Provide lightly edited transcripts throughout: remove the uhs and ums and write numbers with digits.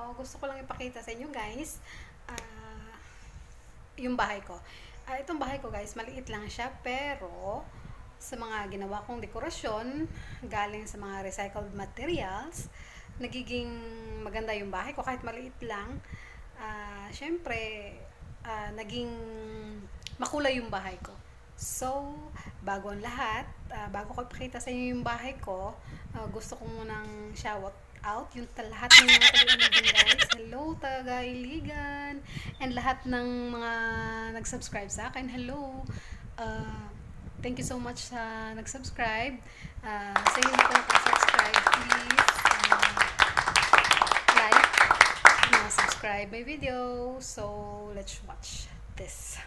gusto ko lang ipakita sa inyo guys, yung bahay ko. Itong bahay ko guys, maliit lang siya, pero sa mga ginawa kong dekorasyon, galing sa mga recycled materials, nagiging maganda yung bahay ko kahit maliit lang. Syempre, naging makulay yung bahay ko. So, bago ang lahat, bago ko ipakita sa inyo yung bahay ko, gusto ko munang shout out yung lahat ng mga taga-Iligan guys. Hello taga-Iligan, and lahat ng mga nag-subscribe sa akin. Hello. Thank you so much sa nag-subscribe. Sa inyo po nag-subscribe, please like, subscribe my video. So, let's watch this.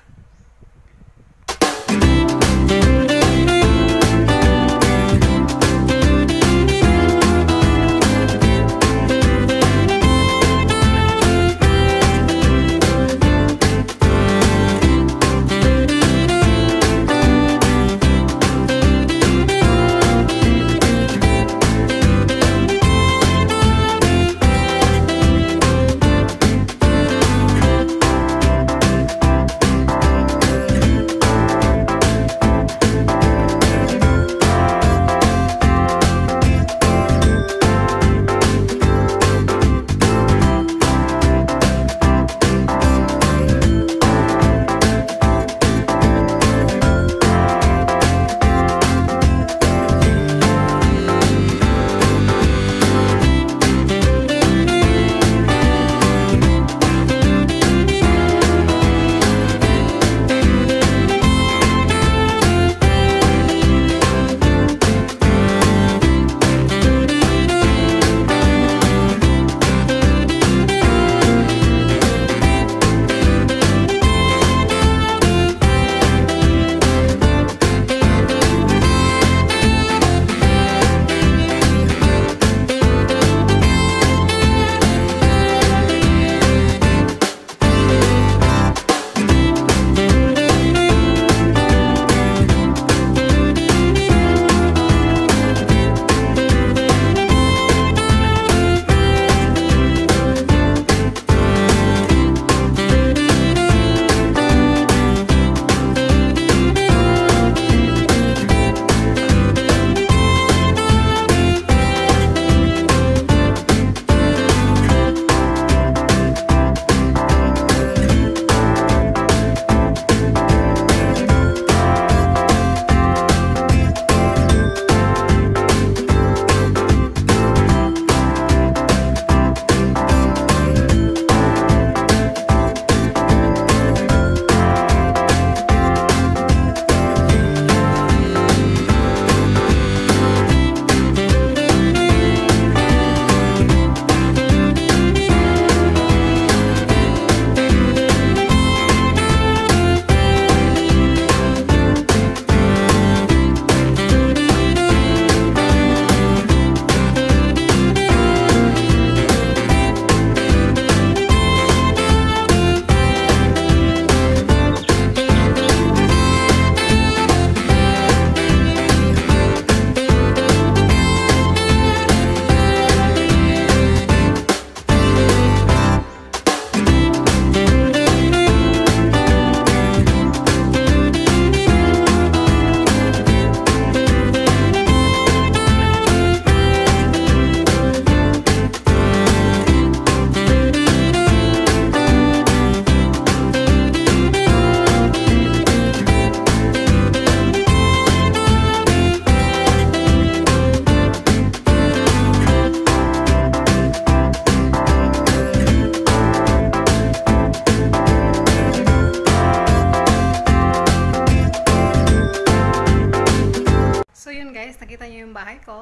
Nakita niyo yung bahay ko.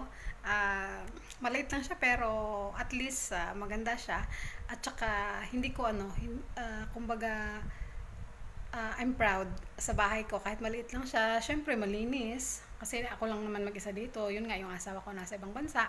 Maliit lang siya pero at least maganda siya. At saka hindi ko kumbaga I'm proud sa bahay ko kahit maliit lang siya. Syempre malinis kasi ako lang naman mag-isa dito. Yun nga, yung asawa ko nasa ibang bansa.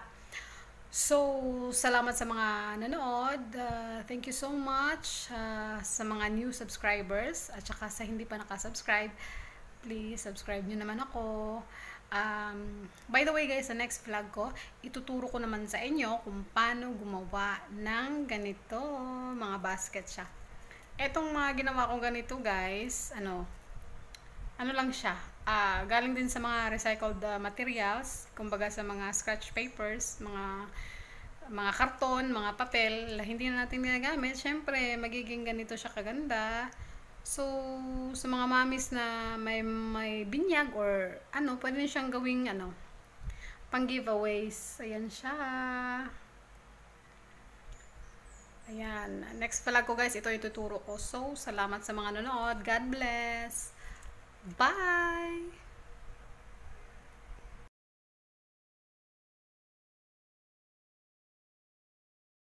So, salamat sa mga nanood. Thank you so much sa mga new subscribers at saka sa hindi pa nakasubscribe. Please subscribe nyo naman ako. By the way guys, sa next vlog ko, ituturo ko naman sa inyo kung paano gumawa ng ganito, mga basket siya. Etong mga ginawa kong ganito guys, ano lang siya, galing din sa mga recycled materials, kumbaga sa mga scratch papers, mga karton, mga papel, hindi na natin ginagamit. Syempre, magiging ganito siya kaganda. So, sa mga mamis na may binyag or pwede na siyang gawing pang giveaways. Ayan siya. Ayan. Next vlog ko guys, ito ituturo ko. So, salamat sa mga nanonood. God bless. Bye!